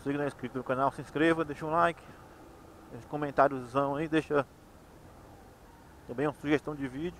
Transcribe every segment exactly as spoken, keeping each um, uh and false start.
você que não é inscrito no canal, se inscreva, deixa um like, deixa um comentáriozão aí, deixa também uma sugestão de vídeo.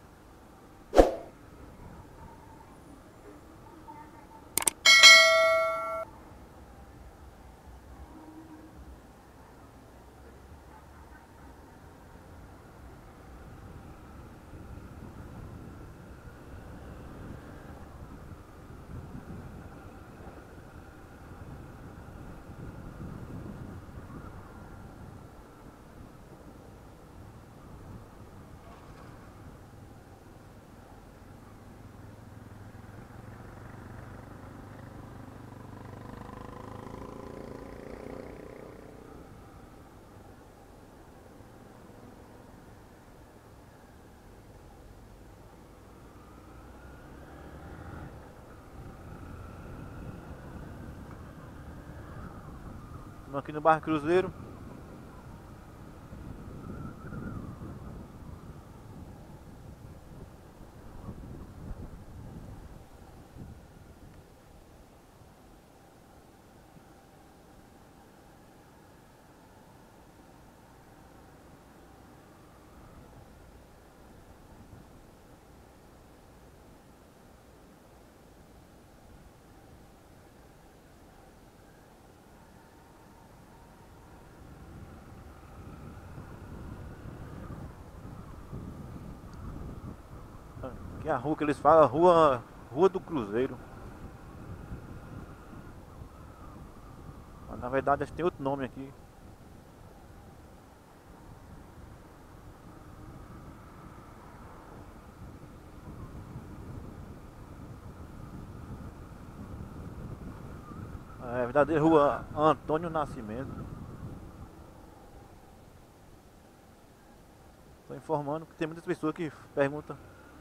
Estamos aqui no bairro Cruzeiro. Aqui é a rua que eles falam, rua, rua do Cruzeiro. Mas na verdade acho que tem outro nome aqui. É a verdadeira rua Antônio Nascimento. Estou informando que tem muitas pessoas que perguntam.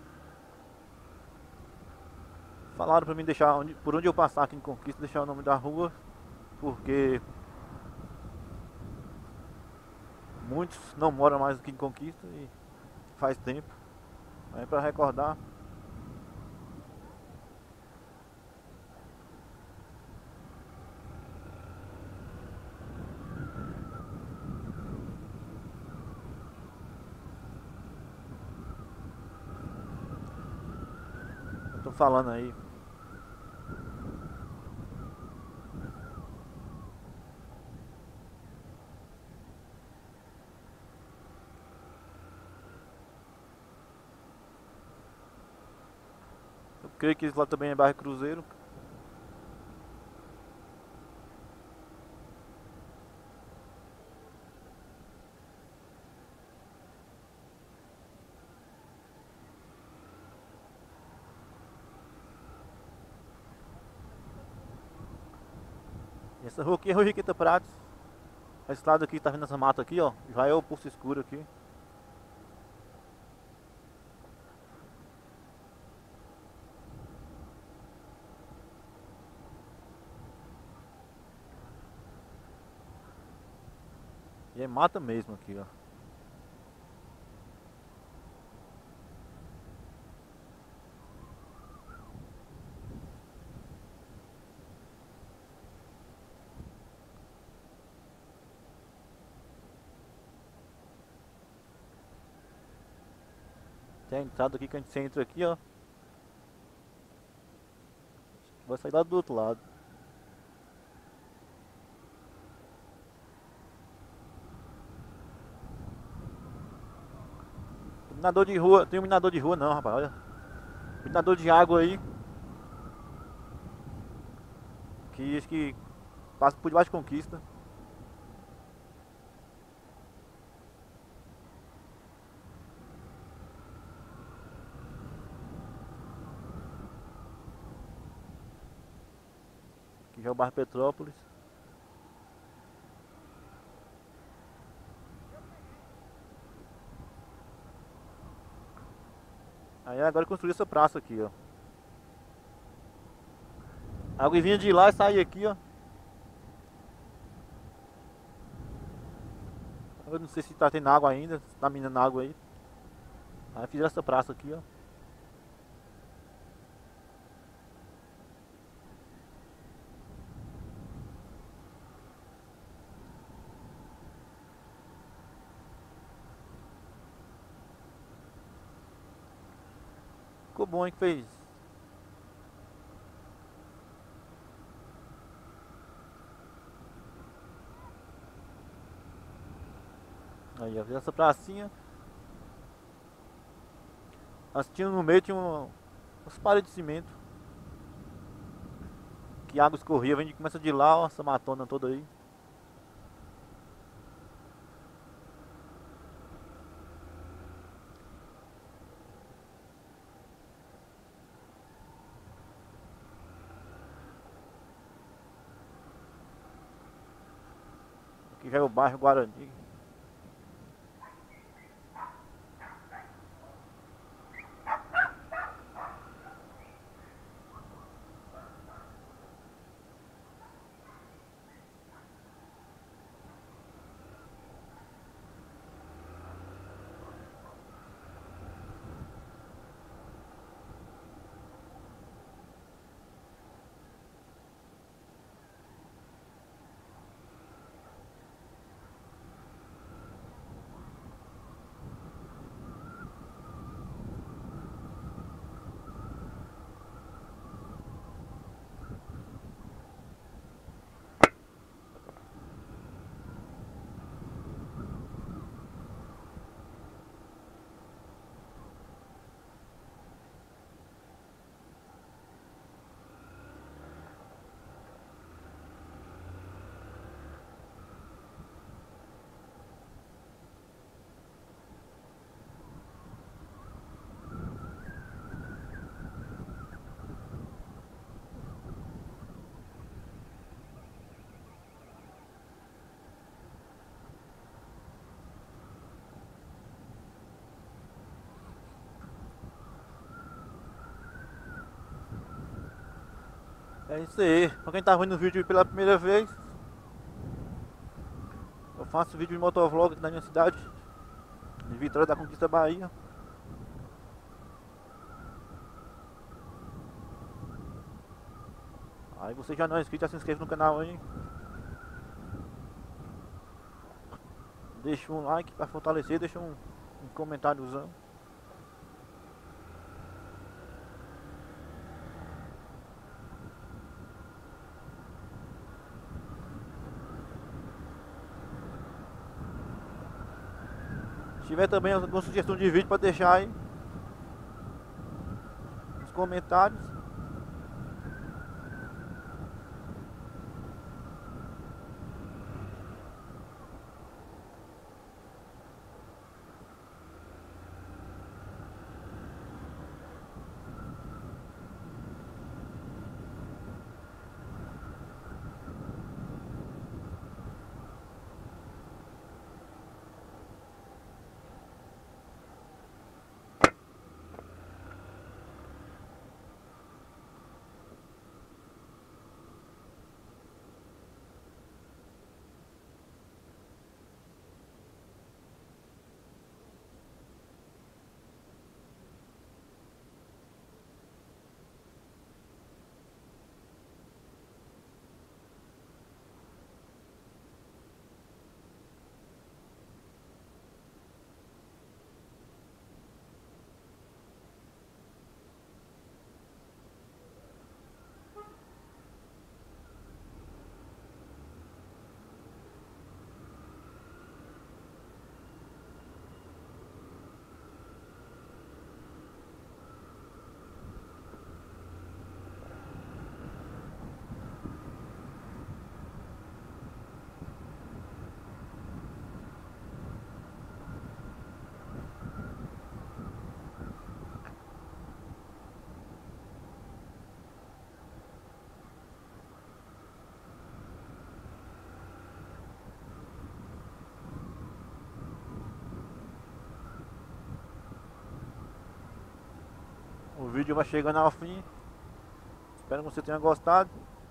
Falaram pra mim deixar onde, por onde eu passar aqui em Conquista, deixar o nome da rua, porque muitos não moram mais aqui em Conquista e faz tempo. Aí pra recordar. Eu tô falando aí. Eu creio que isso lá também é bairro Cruzeiro. Essa rua aqui é Rua Riqueta Prates. Esse lado aqui, tá vendo essa mata aqui, ó? Já é o Poço Escuro aqui. E é mata mesmo aqui, ó. Tem a entrada aqui que a gente entra aqui, ó. Vai sair lá do outro lado. Iluminador de rua, tem iluminador de rua não, rapaz, olha. Iluminador de água aí. Que acho que passa por debaixo de Conquista. Aqui já é o bairro Petrópolis. Aí agora construiu essa praça aqui, ó. A água vinha de lá e saía aqui, ó. Eu não sei se tá tendo água ainda, se tá minando água aí. Aí fizeram essa praça aqui, ó. ficou bom, hein, que fez. Aí, ó, essa pracinha. Nós tínhamos no meio, tinha um, umas paredes de cimento. Que a água escorria, vem de, começa de lá, ó, essa matona toda aí. Aqui já é o bairro Guarani. É isso aí, pra quem tá vendo o vídeo pela primeira vez, eu faço vídeo de motovlog aqui na minha cidade, de Vitória da Conquista, Bahia. Aí você já não é inscrito, já se inscreve no canal aí. Deixa um like pra fortalecer, deixa um, um comentáriozão. Se tiver também alguma sugestão de vídeo para deixar aí nos comentários. O vídeo vai chegando ao fim. Espero que você tenha gostado.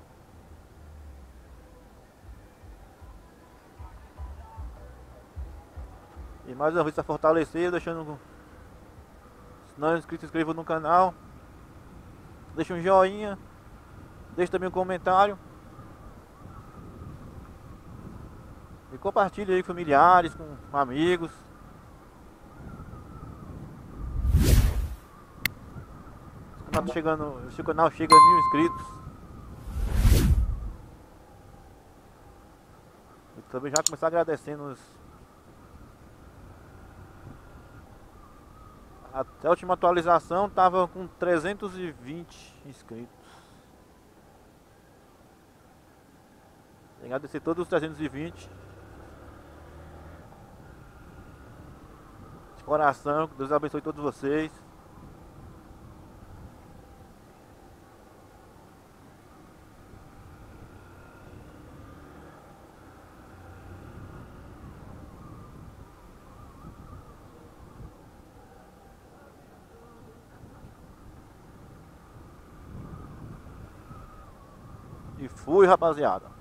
E mais uma vez para fortalecer, deixando, se não é inscrito, se inscreva no canal. Deixa um joinha. Deixa também um comentário. E compartilhe aí com familiares, com amigos. tá chegando, se o canal chega a mil inscritos. Eu também já começar agradecendo os... Até a última atualização tava com trezentos e vinte inscritos. Agradecer todos os trezentos e vinte. De coração, que Deus abençoe todos vocês. E fui, rapaziada.